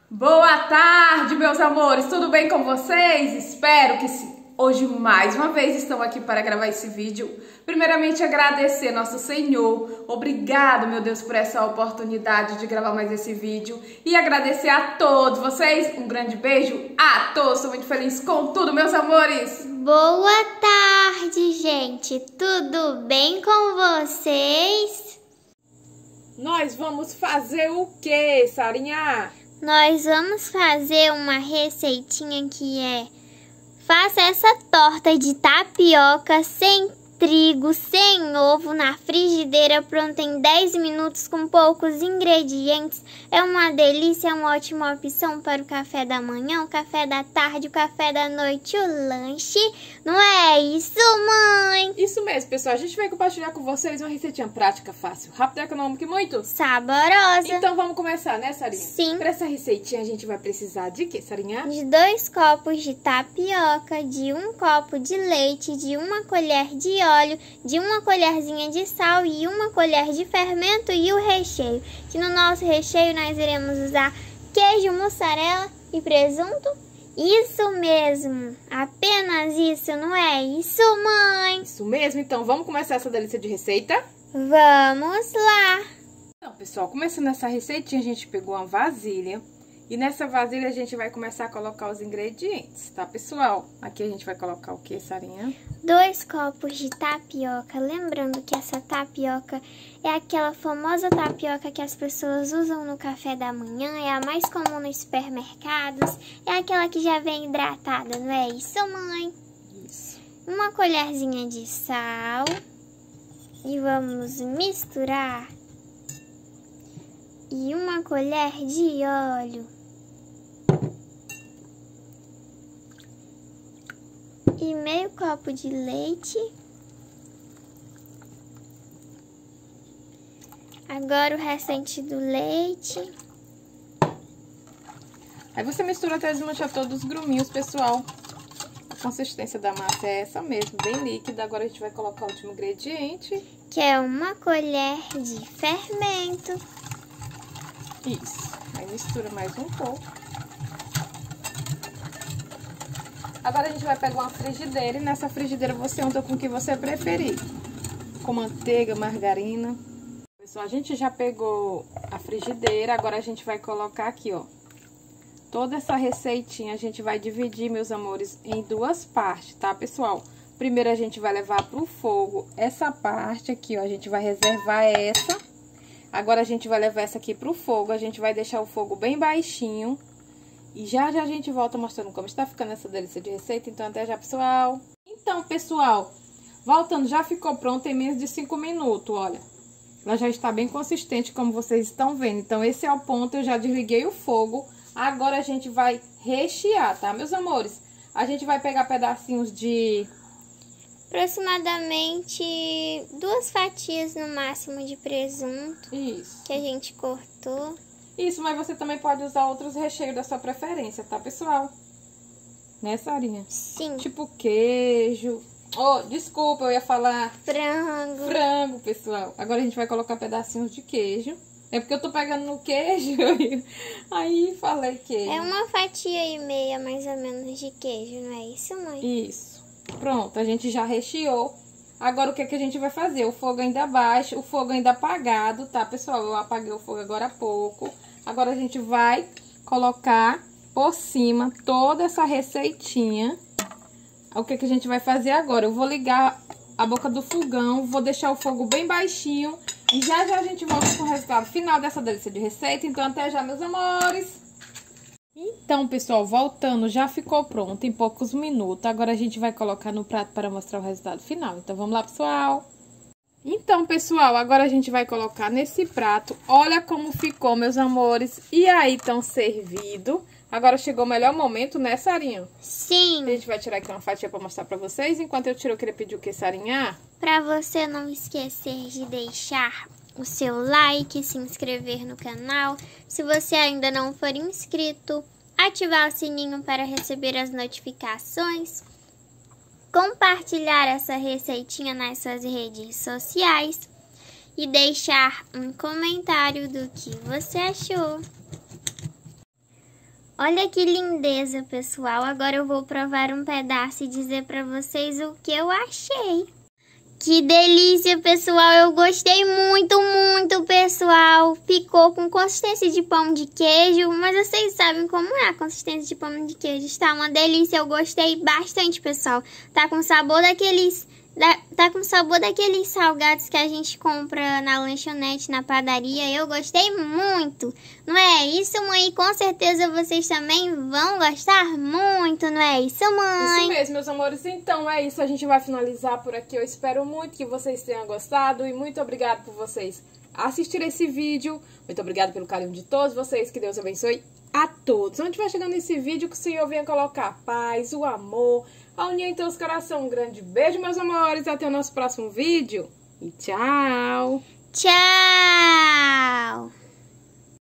Boa tarde, meus amores! Tudo bem com vocês? Espero que sim. Hoje, mais uma vez, estamos aqui para gravar esse vídeo. Primeiramente, agradecer nosso Senhor. Obrigado, meu Deus, por essa oportunidade de gravar mais esse vídeo. E agradecer a todos vocês. Um grande beijo a todos. Estou muito feliz com tudo, meus amores. Boa tarde, gente. Tudo bem com vocês? Nós vamos fazer o quê, Sarinha? Nós vamos fazer uma receitinha que faça essa torta de tapioca sem trigo, sem ovo, na frigideira, pronta em 10 minutos com poucos ingredientes. É uma delícia, é uma ótima opção para o café da manhã, o café da tarde, o café da noite, o lanche. Não é isso, mãe? Isso mesmo, pessoal. A gente vai compartilhar com vocês uma receitinha prática, fácil, rápida, econômica e muito saborosa. Então vamos começar, né, Sarinha? Sim. Para essa receitinha a gente vai precisar de quê, Sarinha? De 2 copos de tapioca, de 1 copo de leite, de 1 colher de óleo, de 1 colherzinha de sal e 1 colher de fermento e o recheio. Que no nosso recheio nós iremos usar queijo, mussarela e presunto. Isso mesmo, apenas isso, não é isso, mãe? Isso mesmo, então vamos começar essa delícia de receita? Vamos lá! Então, pessoal, começando essa receitinha, a gente pegou uma vasilha. E nessa vasilha a gente vai começar a colocar os ingredientes, tá, pessoal? Aqui a gente vai colocar o que, Sarinha? 2 copos de tapioca. Lembrando que essa tapioca é aquela famosa tapioca que as pessoas usam no café da manhã. É a mais comum nos supermercados. É aquela que já vem hidratada, não é isso, mãe? Isso. 1 colherzinha de sal. E vamos misturar. E 1 colher de óleo. E meio copo de leite. Agora o restante do leite. Aí você mistura até desmanchar todos os gruminhos, pessoal. A consistência da massa é essa mesmo, bem líquida. Agora a gente vai colocar o último ingrediente. Que é 1 colher de fermento. Isso. Aí mistura mais um pouco. Agora a gente vai pegar uma frigideira e nessa frigideira você unta com o que você preferir. Com manteiga, margarina. Pessoal, a gente já pegou a frigideira, agora a gente vai colocar aqui, ó. Toda essa receitinha a gente vai dividir, meus amores, em 2 partes, tá, pessoal? Primeiro a gente vai levar pro fogo essa parte aqui, ó, a gente vai reservar essa. Agora a gente vai levar essa aqui pro fogo, a gente vai deixar o fogo bem baixinho. E já a gente volta mostrando como está ficando essa delícia de receita. Então, até já, pessoal. Então, pessoal, voltando, já ficou pronta em menos de 5 minutos, olha. Ela já está bem consistente, como vocês estão vendo. Então, esse é o ponto, eu já desliguei o fogo. Agora, a gente vai rechear, tá, meus amores? A gente vai pegar pedacinhos de... aproximadamente 2 fatias no máximo de presunto. Isso. Que a gente cortou. Isso, mas você também pode usar outros recheios da sua preferência, tá, pessoal? Né, Sarinha? Sim. Tipo queijo. Oh, desculpa, eu ia falar... frango. Frango, pessoal. Agora a gente vai colocar pedacinhos de queijo. É porque eu tô pegando no queijo. Aí falei queijo. É 1 fatia e meia, mais ou menos, de queijo, não é isso, mãe? Isso. Pronto, a gente já recheou. Agora, o que que a gente vai fazer? O fogo ainda baixo, o fogo ainda apagado, tá, pessoal? Eu apaguei o fogo agora há pouco. Agora, a gente vai colocar por cima toda essa receitinha. O que que a gente vai fazer agora? Eu vou ligar a boca do fogão, vou deixar o fogo bem baixinho. E já a gente volta com o resultado final dessa delícia de receita. Então, até já, meus amores! Então, pessoal, voltando, já ficou pronto em poucos minutos. Agora a gente vai colocar no prato para mostrar o resultado final. Então, vamos lá, pessoal. Então, pessoal, agora a gente vai colocar nesse prato. Olha como ficou, meus amores. E aí, tão servido. Agora chegou o melhor momento, né, Sarinha? Sim. A gente vai tirar aqui uma fatia para mostrar para vocês. Enquanto eu tiro, eu queria pedir o que, Sarinha? Para você não esquecer de deixar o seu like, se inscrever no canal. Se você ainda não for inscrito, ativar o sininho para receber as notificações. Compartilhar essa receitinha nas suas redes sociais e deixar um comentário do que você achou. Olha que lindeza, pessoal. Agora eu vou provar um pedaço e dizer pra vocês o que eu achei. Que delícia, pessoal. Eu gostei muito, muito, pessoal. Ficou com consistência de pão de queijo, mas vocês sabem como é a consistência de pão de queijo. Está uma delícia. Eu gostei bastante, pessoal. Tá com sabor daqueles... Tá com sabor daqueles salgados que a gente compra na lanchonete, na padaria. Eu gostei muito. Não é isso, mãe? Com certeza vocês também vão gostar muito, não é isso, mãe? Isso mesmo, meus amores. Então é isso. A gente vai finalizar por aqui. Eu espero muito que vocês tenham gostado. E muito obrigada por vocês assistirem esse vídeo. Muito obrigada pelo carinho de todos vocês. Que Deus abençoe a todos. Onde vai chegando esse vídeo, que o Senhor venha colocar a paz, o amor, a união em teus corações. Um grande beijo, meus amores. Até o nosso próximo vídeo. E tchau! Tchau!